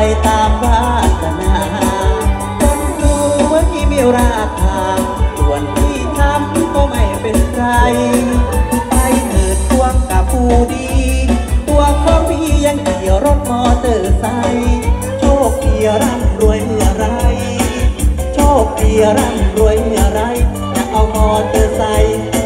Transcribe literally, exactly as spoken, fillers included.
ตามวาสนาคนดูว่าที่มีราคาส่วนที่ทำก็ไม่เป็นไรไปเถิดพวงกับผู้ดีตัวของพี่ยังขี่รถมอเตอร์ไซค์โชคดีร่ำรวยเมื่อไรโชคดีร่ำรวยเมื่อไรจะเอามอเตอร์ไซค์